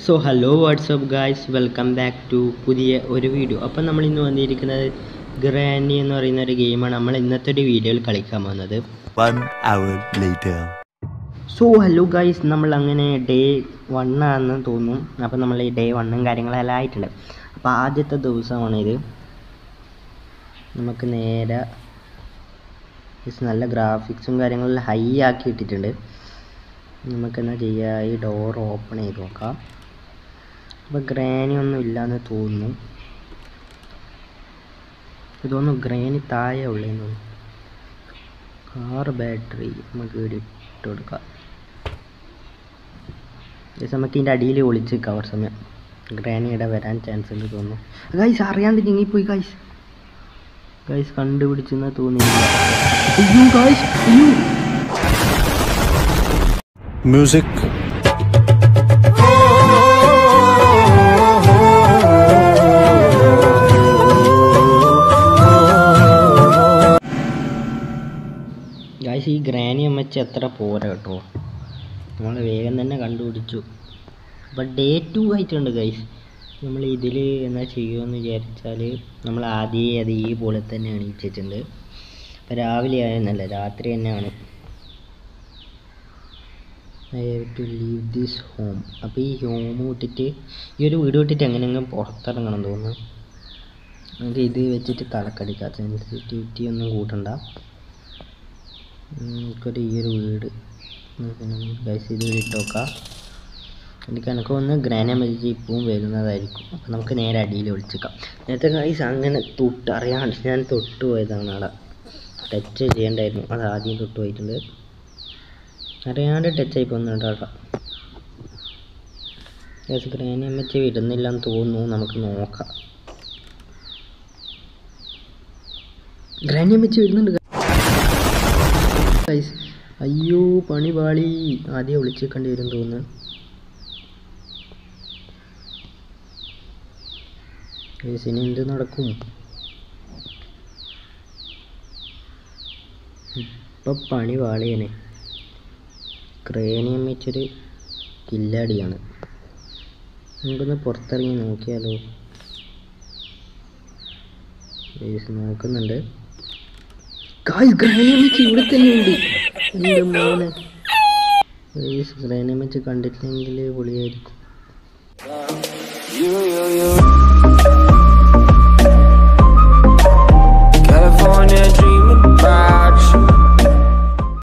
So hello whatsapp guys, welcome back to പുതിയ ഒരു video. അപ്പം നമ്മൾ ഇന്ന് വന്നിരിക്കുന്നത് ഗ്രാനി എന്ന് പറയുന്ന ഒരു ഗെയിമാണ് നമ്മൾ ഇന്നത്തെ ഒരു വീഡിയോയിൽ കളിക്കാൻ പോകുന്നത്. 1 hour later. So hello guys, നമ്മൾ അങ്ങനെ ഡേ 1 ആണെന്ന് തോന്നുന്നു. അപ്പം നമ്മൾ ഈ ഡേ 1 കാര്യങ്ങളെല്ലാം ആയിട്ടുണ്ട്. അപ്പോൾ ആദ്യത്തെ ദിവസമാണിത്. നമുക്ക് നേരെ നല്ല ഗ്രാഫിക്സും കാര്യങ്ങളെല്ലാം ഹൈ ആക്കി ഇട്ടിട്ടുണ്ട്. നമുക്കെന്താ ചെയ്യുക, ഈ ഡോർ ഓപ്പൺ ചെയ്ത് നോക്കാം. അപ്പോൾ ഗ്രാനി ഒന്നും ഇല്ലയെന്ന് തോന്നുന്നു. ഇതൊന്നും ഗ്രാനി താഴെ ഉള്ളതെന്ന് തോന്നുന്നു. കാർ ബാറ്ററി നമുക്ക് ഇവിടെ ഇട്ട് കൊടുക്കാം. നമുക്ക് ഇതിൻ്റെ അടിയിൽ ഒളിച്ച് കവർ സമയം ഗ്രാനി ഇവിടെ വരാൻ ചാൻസ് ഉണ്ട് തോന്നുന്നു. ഗൈസ് അറിയാണ്ട് ഞെങ്ങിപ്പോയി. ഗൈസ് കണ്ടുപിടിച്ചെന്ന് തോന്നിയില്ല. അയ്യോ ഗൈസ്, അയ്യോ Music. ഗൈസ്, ഈ ഗ്രാനി അമ്മച്ച് അത്ര പോരാ കേട്ടോ. നമ്മൾ വേഗം തന്നെ കണ്ടുപിടിച്ചു. അപ്പം ഡേ 2 ആയിട്ടുണ്ട് ഗൈസ്. നമ്മൾ ഇതിൽ എന്താ ചെയ്യുമെന്ന് വിചാരിച്ചാൽ നമ്മൾ ആദ്യമേ അത് ഈ പോലെ തന്നെ എണീച്ചിട്ടുണ്ട്. അപ്പം രാവിലെ ആയെന്നല്ല, രാത്രി തന്നെയാണ്. I have to leave this home. അപ്പോൾ ഈ ഹോം വിട്ടിട്ട് ഈ ഒരു വീട് വിട്ടിട്ട് എങ്ങനെയെങ്കിലും പുറത്തിറങ്ങണം തോന്നുന്നു. നമുക്ക് ഇത് വെച്ചിട്ട് തലക്കടിക്കാം. സെൻസിറ്റിവിറ്റി ഒന്നും കൂട്ടണ്ട. നമുക്കൊരു ഈ ഒരു വീട് ഗൈസ് ഇത് ഇട്ട് നോക്കാം. എനിക്ക് ഒന്ന് ഗ്രാനി അമ്മച്ചി ഇപ്പവും വരുന്നതായിരിക്കും. അപ്പം നമുക്ക് നേരെ അടിയിൽ ഒളിച്ചേക്കാം. നേരത്തെ ഗൈസ് അങ്ങനെ അറിയാണ്ട് ഞാൻ തൊട്ട് പോയതാണ്. അവിടെ ടച്ച് ചെയ്യേണ്ടായിരുന്നു, അത് ആദ്യം തൊട്ട് പോയിട്ടുണ്ട്. അറിയാണ്ട് ടച്ചായി പോകുന്നുണ്ട് കേട്ടോ. ഗൈസ് ഗ്രാനി അമ്മച്ചി വിടുന്നില്ലെന്ന് തോന്നുന്നു. നമുക്ക് നോക്കാം. ഗ്രാനി അമ്മച്ചി വരുന്നുണ്ട് ഗൈസ്. അയ്യോ പണി പാളി. ആദ്യം ഒളിച്ചേക്കേണ്ടി വരും തോന്നുന്നു. ഗൈസ് ഇനി എന്ത് നടക്കും? ഇപ്പം പണി പാളിയാണ്. ഗ്രാനി അമ്മച്ചൊരു കില്ലാടിയാണ്. നമുക്കൊന്ന് പുറത്തിറങ്ങി നോക്കിയാലോ? ഗൈസ് നോക്കുന്നുണ്ട്. ഗൈസ് ഗ്രാനി അമ്മച്ചി ഇവിടെ തന്നെയുണ്ട്. എൻ്റെ മോനെ ഗൈസ്, ഗ്രാനി അമ്മച്ചി കണ്ടിട്ടില്ലെങ്കിൽ പൊളിയായിരിക്കും. California dreaming.